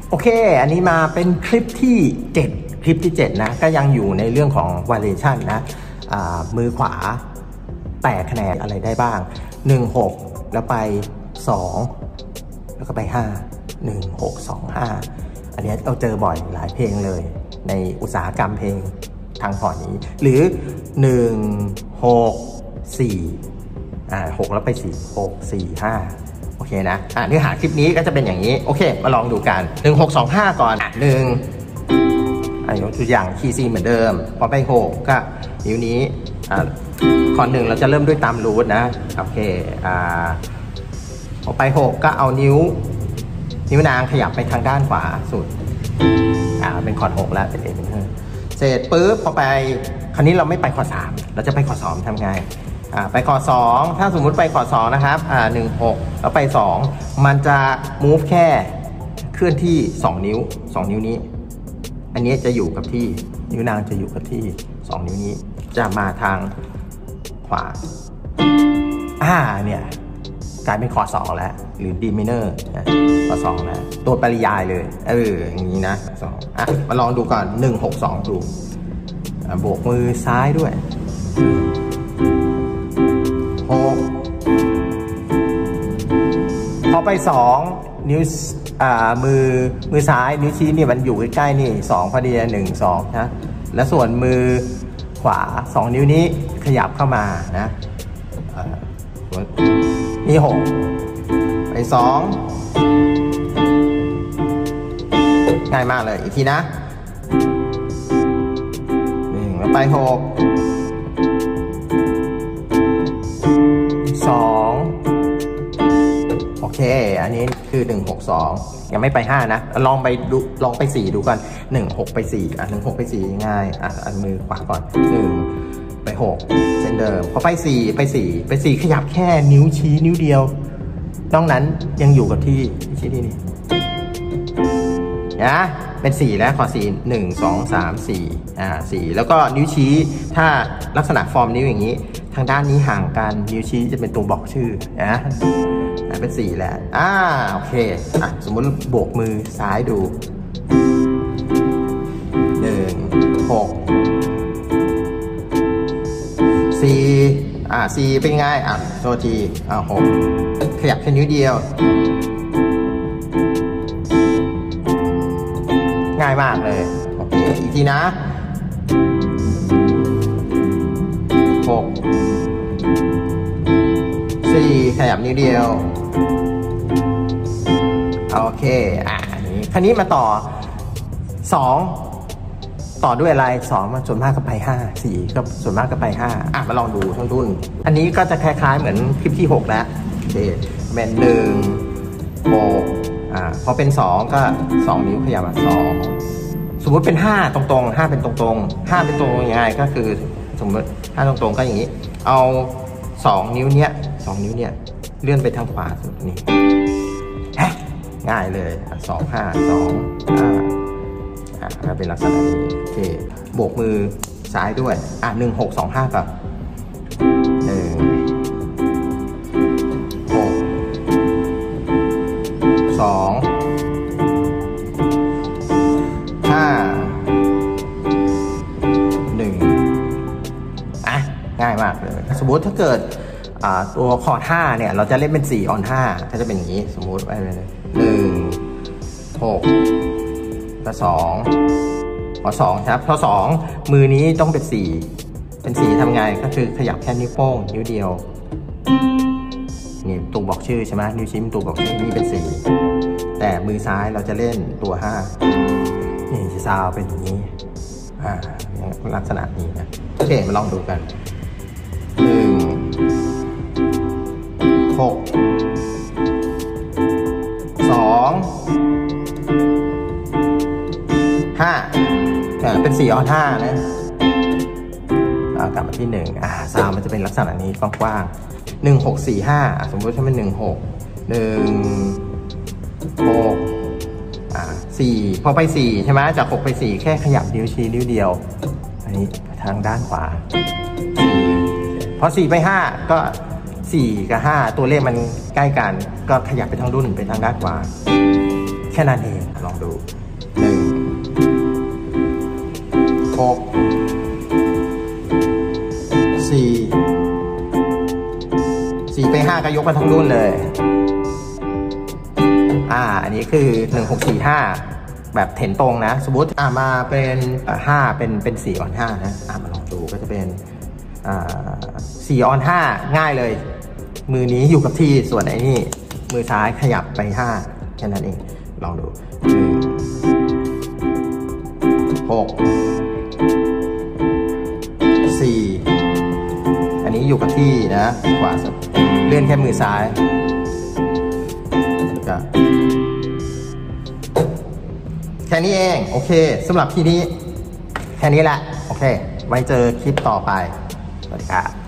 โอเคอันนี้มาเป็นคลิปที่7นะก็ยังอยู่ในเรื่องของ variation นะมือขวา8คะแนนอะไรได้บ้าง1 6แล้วไป2แล้วก็ไป5 1 6 2 5อันนี้เราเจอบ่อยหลายเพลงเลยในอุตสาหกรรมเพลงทางฝั่งนี้หรือ1 6 4 6แล้วไป4 6 4 5โอเคนะเนื้อหาคลิปนี้ก็จะเป็นอย่างนี้โอเคมาลองดูกัน1 6 2 5ก่อนยกตัวอย่างคีย์ C เหมือนเดิมพอไป6ก็นิ้วนี้คอร์ด1เราจะเริ่มด้วยตามรูทนะโอเคพอไป6ก็เอานิ้วนางขยับไปทางด้านขวาสุดเป็นคอร์ด6แล้วเป็น A minor เสร็จปุ๊บพอไปคราวนี้เราไม่ไปคอร์ด3เราจะไปคอร์ด2ทำไงไปคอร์ด2ถ้าสมมุติไปคอร์ด2นะครับ1 6แล้วไป2มันจะ move แค่เคลื่อนที่2 นิ้วนี้อันนี้จะอยู่กับที่นิ้วนางจะอยู่กับที่2 นิ้วนี้จะมาทางขวาเนี่ยกลายเป็นคอร์ด2แล้วหรือ D minor คอร์ด2แล้วตัวปริยายเลยอย่างนี้นะ2มาลองดูก่อน1 6 2ดูโบกมือซ้ายด้วย6พอไป2นิ้วมือซ้ายนิ้วชี้เนี่ยมันอยู่ใกล้ๆนี่2พอดี1 2นะแล้วส่วนมือขวา2นิ้วนี้ขยับเข้ามานะนี่6ไป2ง่ายมากเลยอีกทีนะ1แล้วไป6 2โอเคอันนี้คือ1 6 2ยังไม่ไป5นะลองไป4ดูกัน1 6ไป41 6ไป4ง่ายอันมือขวาก่อน1ไป6เช่นเดิมพอไป4ไป4ขยับแค่นิ้วชี้นิ้วเดียวนอกนั้นยังอยู่กับที่ชี้นี่นะเป็น4แล้วขอ4 1 2 3 4 4แล้วก็นิ้วชี้ถ้าลักษณะฟอร์มนิ้วอย่างนี้ทางด้านนี้ห่างกันนิ้วชี้จะเป็นตัวบอกชื่อนะเป็น4แล้วโอเคสมมุติโบกมือซ้ายดู1 6 4 4เป็นไงโทษที6ขยับแค่นิ้วเดียวง่ายมากเลยโอเคอีกทีนะ6 4ขยับนิ้วเดียวโอเคนี้คราวนี้มาต่อ2ต่อด้วยอะไร2มันส่วนมากก็ไป5 4ก็ส่วนมากก็ไป5มาลองดูทั้งรุ่นอันนี้ก็จะคล้ายๆเหมือนคลิปที่6แล้วโอเคเป็น1 6พอเป็น2ก็2นิ้วขยับมา2สมมุติเป็น5ตรงๆ5เป็นตรงๆ5เป็นตรงยังไงก็คือสมมติ5ตรงๆก็อย่างนี้เอา2นิ้วเนี้ยเลื่อนไปทางขวาสุดนี่ง่ายเลย2 5 2 5เป็นลักษณะนี้โอเคโบกมือซ้ายด้วย1 6 2 5กับ1 6 2 5 1ง่ายมากเลยสมมุติถ้าเกิดตัวคอร์ด5เนี่ยเราจะเล่นเป็น4 on 5ก็จะเป็นอย่างนี้สมมุติไปเลย1 6แล้ว2พอ2ครับพอ2มือนี้ต้องเป็น4ทำไงก็คือขยับแค่นิ้วโป้งนิ้วเดียวนี่ตัวบอกชื่อใช่ไหมนิ้วชี้เป็นตัวบอกชื่อนี่เป็น4แต่มือซ้ายเราจะเล่นตัว5นี่จะซาวเป็นอย่างนี้ลักษณะนี้นะโอเคมาลองดูกัน1 6 2 5เป็น4 on 5นะกลับมาที่1ซาวมันจะเป็นลักษณะนี้กว้างๆ1 6 4 5สมมติถ้าเป็น1 6 4พอไป4ใช่ไหมจาก6ไป4แค่ขยับนิ้วชี้นิ้วเดียวอันนี้ทางด้านขวาพอ4ไป5ก็4กับ5ตัวเลขมันใกล้กันก็ขยับไปทางรุ่นไปทางด้านขวาแค่นั้นเองลองดู 6 4 ไป5ก็ยกมาทั้งรุ่นเลยอันนี้คือ1645แบบเห็นตรงนะสมมติมาเป็น5เป็น4 on 5นะมาลองดูก็จะเป็น4 on 5ง่ายเลยมือนี้อยู่กับที่ส่วนไอ้นี่มือซ้ายขยับไป5แค่นั้นเองลองดู6 4อันนี้อยู่กับที่นะขวาสุดเลื่อนแค่มือซ้ายแค่นี้เองโอเคสำหรับทีนี้แค่นี้แหละโอเคไว้เจอคลิปต่อไปสวัสดีครับ